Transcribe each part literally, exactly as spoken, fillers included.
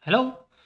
Hello,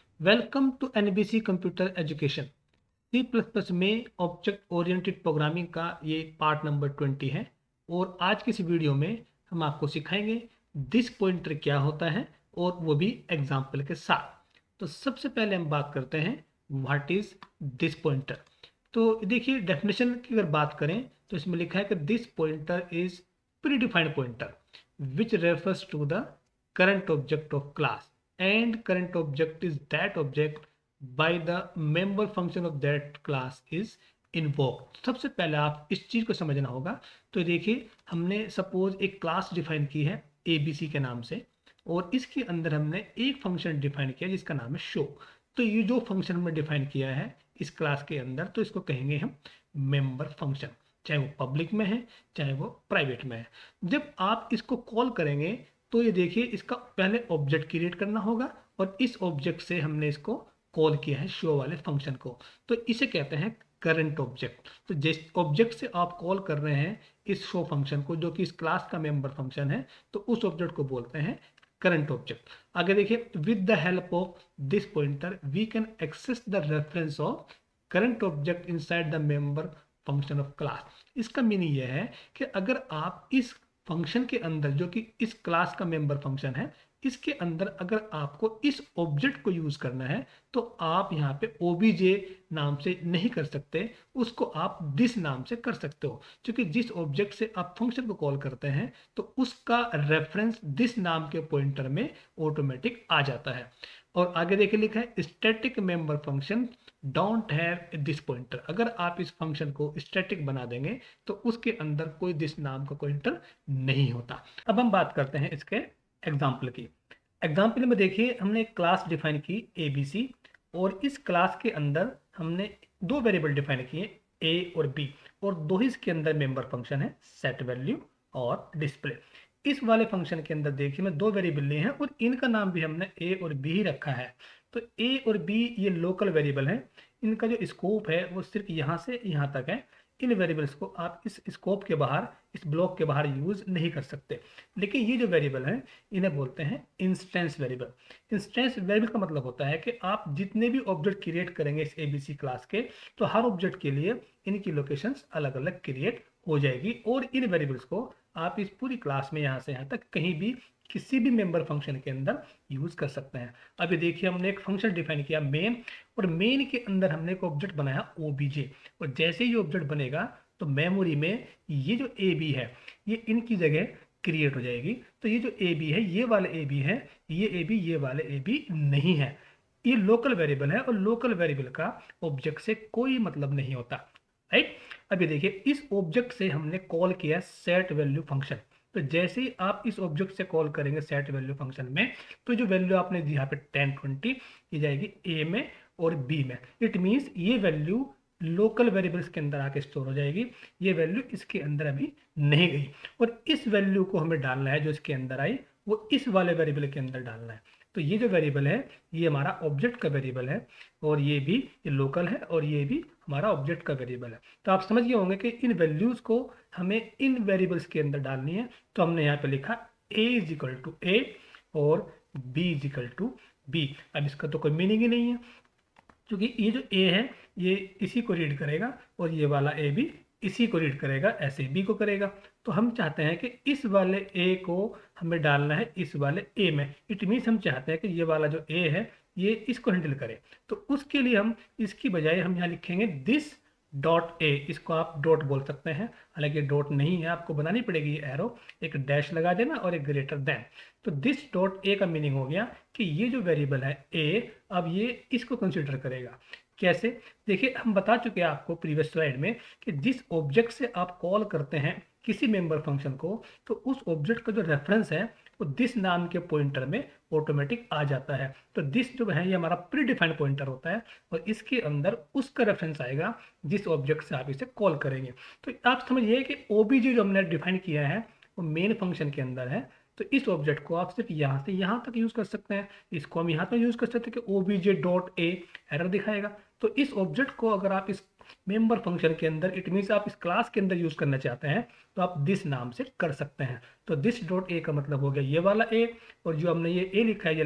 welcome to NBC computer education. C plus plus में object oriented programming का ये part number twenty है और आज की इस वीडियो में हम आपको सिखाएंगे दिस पॉइंटर क्या होता है और वो भी एग्जाम्पल के साथ। तो सबसे पहले हम बात करते हैं व्हाट इज दिस पॉइंटर। तो देखिए डेफिनेशन की अगर बात करें तो इसमें लिखा है कि this pointer is pre defined pointer which refers to the current object of class and current object is that object by the member function of that class is invoked। सबसे पहले आप इस चीज को समझना होगा। तो देखिए हमने सपोज एक क्लास डिफाइन की है एबीसी के नाम से और इसके अंदर हमने एक फंक्शन डिफाइन किया जिसका नाम है शो। तो ये जो फंक्शन हमने डिफाइन किया है इस क्लास के अंदर तो इसको कहेंगे हम मेंबर फंक्शन, चाहे वो पब्लिक में है चाहे वो प्राइवेट में है। जब आप इसको कॉल करेंगे तो ये देखिए इसका पहले ऑब्जेक्ट क्रिएट करना होगा और इस ऑब्जेक्ट से हमने इसको कॉल किया है शो वाले फंक्शन को, तो इसे कहते हैं करंट ऑब्जेक्ट। तो जिस ऑब्जेक्ट से आप कॉल कर रहे हैं इस शो फंक्शन को जो कि इस क्लास का मेंबर फंक्शन है तो उस ऑब्जेक्ट को बोलते हैं करंट ऑब्जेक्ट। आगे देखिए with the help of this pointer we can access the reference of current object inside the member function of class. इसका मीनिंग यह है कि अगर आप इस फंक्शन के अंदर जो कि इस क्लास का मेंबर फंक्शन है इसके अंदर अगर आपको इस ऑब्जेक्ट को यूज करना है तो आप यहाँ पे ओबीजे नाम से नहीं कर सकते, उसको आप दिस नाम से कर सकते हो क्योंकि जिस ऑब्जेक्ट से आप फंक्शन को कॉल करते हैं तो उसका रेफरेंस दिस नाम के पॉइंटर में ऑटोमेटिक आ जाता है। और आगे देखिए लिखा है static member function don't have this pointer. अगर आप इस फंक्शन को स्टैटिक बना देंगे तो उसके अंदर कोई दिस नाम का पॉइंटर नहीं होता। अब हम बात करते हैं इसके एग्जाम्पल की। एग्जाम्पल में देखिए हमने एक क्लास डिफाइन की एबीसी और इस क्लास के अंदर हमने दो वेरिएबल डिफाइन किए ए और बी और दो ही इसके अंदर मेंबर फंक्शन है सेट वैल्यू और डिस्प्ले। इस वाले फंक्शन के अंदर देखिए मैं दो वेरिएबल लिए हैं और इनका नाम भी हमने ए और बी ही रखा है। तो ए और बी ये लोकल वेरिएबल है, इनका जो स्कोप है वो सिर्फ यहाँ से यहाँ तक है। इन वेरिएबल्स को आप इस स्कोप के बाहर इस ब्लॉक के बाहर यूज नहीं कर सकते। लेकिन ये जो वेरिएबल हैं इन्हें बोलते हैं इंस्टेंस वेरिएबल। इंस्टेंस वेरिएबल का मतलब होता है कि आप जितने भी ऑब्जेक्ट क्रिएट करेंगे इस एबीसी क्लास के तो हर ऑब्जेक्ट के लिए इनकी लोकेशंस अलग अलग क्रिएट हो जाएगी और इन वेरिएबल्स को आप इस पूरी क्लास में यहाँ से यहाँ तक कहीं भी किसी भी मेंबर फंक्शन के अंदर यूज कर सकते हैं। अभी देखिए हमने एक फंक्शन डिफाइन किया मेन और मेन के अंदर हमने एक ऑब्जेक्ट बनाया ओबीजे और जैसे ही ऑब्जेक्ट बनेगा तो मेमोरी में ये जो ए बी है ये इनकी जगह क्रिएट हो जाएगी। तो ये जो ए बी है ये वाले ए बी है, ये ए बी ये वाले ए बी नहीं है। ये लोकल वेरिएबल है और लोकल वेरिएबल का ऑब्जेक्ट से कोई मतलब नहीं होता, राइट। अभी देखिए इस ऑब्जेक्ट से हमने कॉल किया सेट वैल्यू फंक्शन। तो जैसे ही आप इस ऑब्जेक्ट से कॉल करेंगे सेट वैल्यू फंक्शन में तो जो वैल्यू आपने दी यहाँ पे टेन ट्वेंटी ये जाएगी ए में और बी में। इट मीन्स ये वैल्यू लोकल वेरिएबल्स के अंदर आके स्टोर हो जाएगी, ये वैल्यू इसके अंदर अभी नहीं गई और इस वैल्यू को हमें डालना है जो इसके अंदर आई वो इस वाले वेरिएबल के अंदर डालना है। तो ये जो वेरिएबल है ये हमारा ऑब्जेक्ट का वेरिएबल है और ये भी ये लोकल है और ये भी हमारा ऑब्जेक्ट का वेरिएबल है। तो आप समझ गए होंगे कि इन वैल्यूज को हमें इन वेरिएबल्स के अंदर डालनी है। तो हमने यहाँ पे लिखा a is equal to A और b is equal to B. अब इसका तो कोई मीनिंग ही नहीं है क्योंकि ये जो a है ये इसी को रीड करेगा और ये वाला a भी इसी को रीड करेगा, ऐसे बी को करेगा। तो हम चाहते हैं कि इस वाले ए को हमें डालना है इस वाले ए में। इट मीन्स हम चाहते हैं कि ये वाला जो ए है ये इसको हैंडल करे। तो उसके लिए हम इसकी बजाय हम यहाँ लिखेंगे दिस डॉट ए। इसको आप डॉट बोल सकते हैं, हालांकि डॉट नहीं है, आपको बनानी पड़ेगी ये एरो, एक डैश लगा देना और एक ग्रेटर देन। तो दिस डॉट ए का मीनिंग हो गया कि ये जो वेरिएबल है ए अब ये इसको कंसिडर करेगा। कैसे देखिए हम बता चुके हैं आपको प्रीवियस स्लाइड में कि जिस ऑब्जेक्ट से आप कॉल करते हैं किसी मेंबर फंक्शन को तो उस ऑब्जेक्ट का जो रेफरेंस है वो दिस नाम के पॉइंटर में ऑटोमेटिक आ जाता है। तो दिस जो है ये हमारा प्री डिफाइंड पॉइंटर होता है और इसके अंदर उसका रेफरेंस आएगा जिस ऑब्जेक्ट से आप इसे कॉल करेंगे। तो आप समझिए कि ओबीजे जो हमने डिफाइन किया है वो मेन फंक्शन के अंदर है। तो इस ऑब्जेक्ट को आप सिर्फ यहाँ से यहाँ तक यूज कर सकते हैं, इसको हम यहाँ तक यूज कर सकते हैं कि ओबीजे डॉट ए एरर दिखाएगा। तो इस ऑब्जेक्ट को अगर आप इस मेंबर फंक्शन के अंदर इट मीन्स आप इस क्लास के अंदर यूज करना चाहते हैं तो आप दिस नाम से कर सकते हैं। तो दिस डॉट ए का मतलब हो गया ये वाला ए और जो हमने ये ए लिखा है ये लाएगा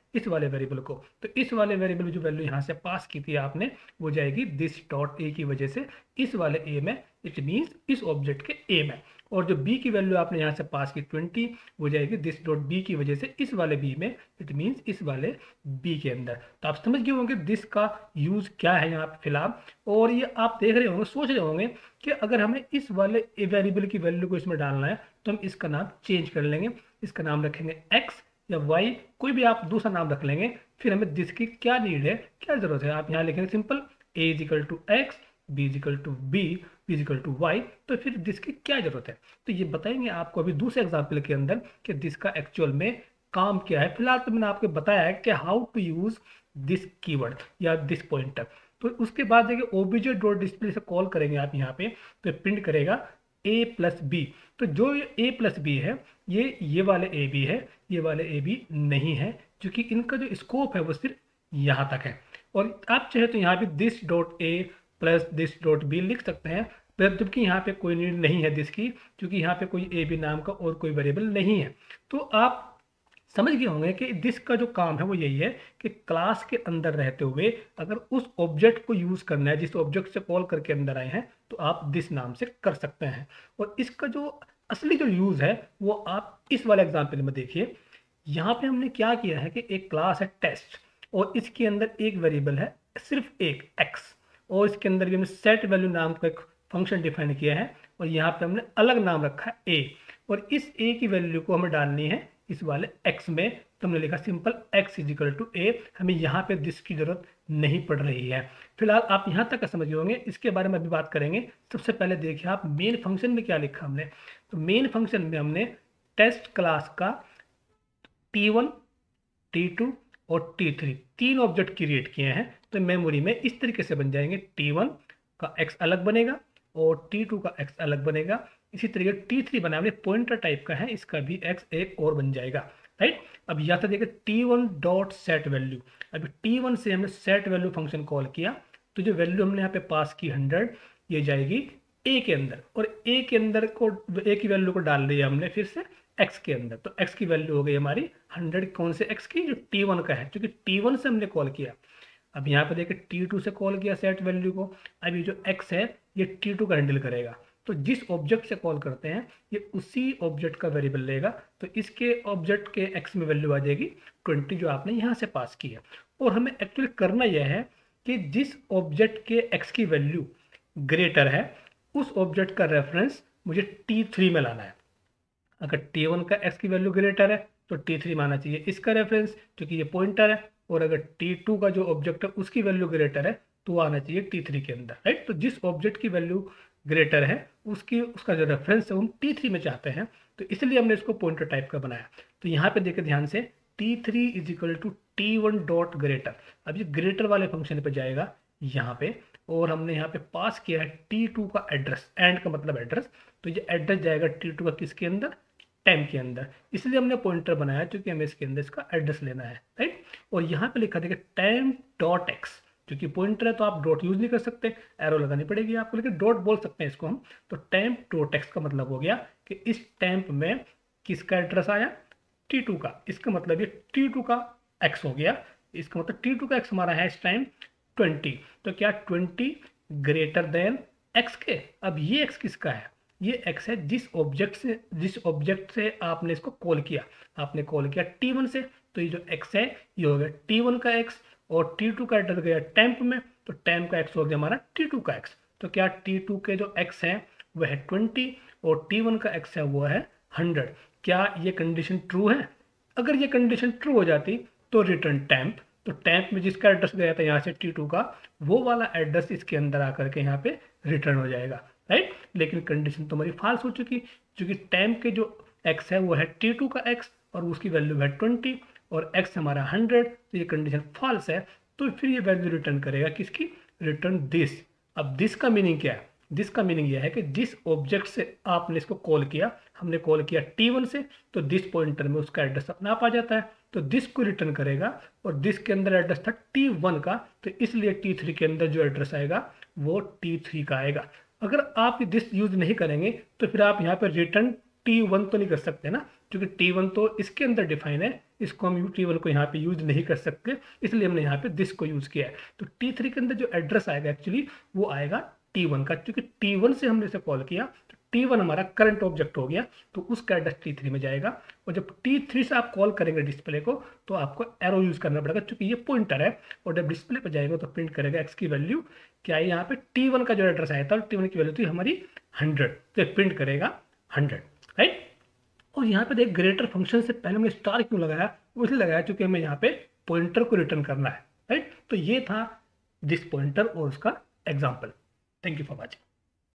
इस वाले वेरिएबल को, तो इस वाले वेरिएबल जो वैल्यू यहाँ से पास की थी आपने वो जाएगी दिस डॉट ए की वजह से इस वाले ए में, इट मीन्स इस ऑब्जेक्ट के ए में। और जो बी की वैल्यू आपने यहाँ से पास की ट्वेंटी वो जाएगी दिस डॉट बी की वजह से इस वाले बी में, इट मीन्स इस वाले बी के अंदर। तो आप समझ गए होंगे दिस का यूज क्या है यहाँ पे फिलहाल। और ये आप देख रहे होंगे, सोच रहे होंगे कि अगर हमें इस वाले वेरिएबल की वैल्यू को इसमें डालना है तो हम इसका नाम चेंज कर लेंगे, इसका नाम रखेंगे एक्स या वाई, कोई भी आप दूसरा नाम रख लेंगे। फिर हमें दिस की क्या नीड है, क्या जरूरत है, आप यहाँ लिखेंगे simple A is equal to X, B is equal to B, B is equal to Y. तो फिर दिस की क्या जरूरत है, तो ये बताएंगे आपको अभी दूसरे एग्जाम्पल के अंदर कि दिस का एक्चुअल में काम क्या है। फिलहाल तो मैंने आपको बताया है कि how to use this keyword या दिस पॉइंटर। तो उसके बाद देखिए ओबीजे डॉट डिस्प्ले से कॉल करेंगे आप यहाँ पे, तो प्रिंट करेगा ए प्लस बी। तो जो ए प्लस बी है ये ये वाले ए बी है, ये वाले ए बी नहीं है, क्योंकि इनका जो स्कोप है वो सिर्फ यहाँ तक है। और आप चाहे तो यहाँ पे this dot A plus this dot B लिख सकते हैं, पर जबकि यहाँ पे कोई नीड नहीं है दिस की, क्योंकि यहाँ पे कोई ए बी नाम का और कोई वेरिएबल नहीं है। तो आप समझ गए होंगे कि दिस का जो काम है वो यही है कि क्लास के अंदर रहते हुए अगर उस ऑब्जेक्ट को यूज करना है, जिस ऑब्जेक्ट से कॉल करके अंदर आए हैं, तो आप दिस नाम से कर सकते हैं। और इसका जो असली जो यूज है वो आप इस वाले एग्जाम्पल में देखिए। यहाँ पे हमने क्या किया है कि एक क्लास है टेस्ट और इसके अंदर एक वेरिएबल है सिर्फ एक एक्स, और इसके अंदर भी हमने सेट वैल्यू नाम का एक फंक्शन डिफाइन किया है और यहाँ पे हमने अलग नाम रखा है ए, और इस ए की वैल्यू को हमें डालनी है इस वाले x में। तो हमने लिखा simple x is equal to A, हमें यहाँ पे दिस की जरूरत नहीं पड़ रही है। फिलहाल आप यहाँ तक समझ होंगे, इसके बारे में अभी बात करेंगे। सबसे पहले देखिए आप मेन फंक्शन में क्या लिखा हमने, तो मेन फंक्शन में हमने टेस्ट क्लास का टी वन, टी टू और टी थ्री तीन ऑब्जेक्ट क्रिएट किए हैं। तो मेमोरी में इस तरीके से बन जाएंगे, टी वन का x अलग बनेगा और टी टू का x अलग बनेगा। इसी तरीके टी थ्री बना हमने पॉइंटर टाइप का है, इसका भी x एक और बन जाएगा, राइट। अब यहाँ से देखिए T one dot set value, अभी टी वन से हमने सेट वैल्यू फंक्शन कॉल किया, तो जो वैल्यू हमने यहाँ पे पास की हंड्रेड ये जाएगी a के अंदर, और a के अंदर को a की वैल्यू को डाल दिया हमने फिर से x के अंदर, तो x की वैल्यू हो गई हमारी हंड्रेड, कौन से x की, जो टी वन का है, क्योंकि टी वन से हमने कॉल किया। अब यहाँ पे देखिए टी टू से कॉल किया सेट वैल्यू को, अभी जो x है ये टी टू का हैंडल करेगा, तो जिस ऑब्जेक्ट से कॉल करते हैं ये उसी ऑब्जेक्ट का वेरिएबल लेगा, तो इसके ऑब्जेक्ट के x में वैल्यू आ जाएगी ट्वेंटी जो आपने यहाँ से पास की है। और हमें एक्चुअली करना यह है कि जिस ऑब्जेक्ट के x की वैल्यू ग्रेटर है उस ऑब्जेक्ट का रेफरेंस मुझे टी थ्री में लाना है। अगर टी वन का x की वैल्यू ग्रेटर है तो टी थ्री माना चाहिए इसका रेफरेंस, क्योंकि ये पॉइंटर है, और अगर टी टू का जो ऑब्जेक्ट है उसकी वैल्यू ग्रेटर है तो आना चाहिए टी थ्री के अंदर, राइट। तो जिस ऑब्जेक्ट की वैल्यू ग्रेटर है उसकी उसका जो रेफरेंस है हम टी थ्री में चाहते हैं, तो इसलिए हमने इसको पॉइंटर टाइप का बनाया। तो यहाँ पे देखिए ध्यान से T three is equal to T one dot greater, अब ये ग्रेटर वाले फंक्शन पे जाएगा यहाँ पे, और हमने यहाँ पे पास किया है टी टू का एड्रेस, एंड का मतलब एड्रेस, तो ये एड्रेस जाएगा टी टू का किसके अंदर, टेम्प के अंदर, इसलिए हमने पॉइंटर बनाया क्योंकि हमें इसके अंदर इसका एड्रेस लेना है, राइट। और यहाँ पे लिखा देखिए टेम्प डॉट एक्स, क्योंकि पॉइंटर है तो आप डॉट यूज नहीं कर सकते, एरो लगानी पड़ेगी आपको, लेकिन डॉट बोल सकते हैं इसको हम। तो टेम्प डॉट एक्स का मतलब हो गया कि इस टेम्प में किसका एड्रेस आया, टी टू का, इसका मतलब ये टी टू का एक्स हो गया, इसका मतलब टी टू का एक्स हमारा है इस टाइम ट्वेंटी, तो क्या ट्वेंटी ग्रेटर देन एक्स के। अब ये एक्स किसका है, ये x है जिस ऑब्जेक्ट से जिस ऑब्जेक्ट से आपने इसको कॉल किया, आपने कॉल किया टी वन से, तो ये जो x है ये हो गया टी वन का x, और टी टू का एड्रेस गया टेम्प में, तो टेम्प का x हो गया हमारा टी टू का x। तो क्या टी टू के जो x है वह है ट्वेंटी और टी वन का x है वो है हंड्रेड। क्या ये कंडीशन ट्रू है, अगर ये कंडीशन ट्रू हो जाती तो रिटर्न टेम्प, तो टेम्प में जिसका एड्रेस गया था यहाँ से टी टू का, वो वाला एड्रेस इसके अंदर आकर के यहाँ पे रिटर्न हो जाएगा, राइट। लेकिन कंडीशन तो हमारी फाल्स हो चुकी, क्योंकि टेम्प के जो x है वो है टी टू का x और उसकी वैल्यू है ट्वेंटी और x हमारा हंड्रेड, तो ये कंडीशन फॉल्स है। तो फिर ये वैल्यू रिटर्न करेगा किसकी, रिटर्न दिस। अब दिस का मीनिंग क्या है, दिस का मीनिंग यह है कि जिस ऑब्जेक्ट से आपने इसको कॉल किया, हमने कॉल किया टी वन से, तो दिस पॉइंटर में उसका एड्रेस अपने आप आ जाता है, तो दिस को रिटर्न करेगा, और दिस के अंदर एड्रेस था टी वन का, तो इसलिए टी थ्री के अंदर जो एड्रेस आएगा वो टी थ्री का आएगा। अगर आप दिस यूज नहीं करेंगे तो फिर आप यहाँ पर रिटर्न टी वन तो नहीं कर सकते ना, क्योंकि टी वन तो इसके अंदर डिफाइन है, इसको हम टी वन को यहाँ पे यूज नहीं कर सकते, इसलिए हमने यहाँ पे दिस को यूज किया है। तो टी थ्री के अंदर जो एड्रेस आएगा एक्चुअली वो आएगा टी वन का, क्योंकि टी वन से हमने इसे कॉल किया तो टी वन हमारा करंट ऑब्जेक्ट हो गया, तो उसका एड्रेस टी थ्री में जाएगा। और जब टी थ्री से आप कॉल करेंगे डिस्प्ले को तो आपको एरो यूज करना पड़ेगा, क्योंकि ये पॉइंटर है, और जब डिस्प्ले पर जाएगा तो प्रिंट करेगा एक्स की वैल्यू क्या है, यहाँ पे टी वन का जो एड्रेस आया था टी वन की वैल्यू थी हमारी हंड्रेड, तो प्रिंट करेगा हंड्रेड, राइट। और यहाँ पे देख ग्रेटर फंक्शन से पहले हमने स्टार क्यों लगाया, वो इसलिए लगाया क्योंकि हमें यहाँ पे पॉइंटर को रिटर्न करना है, राइट। तो ये था दिस पॉइंटर और उसका example. Thank you for watching.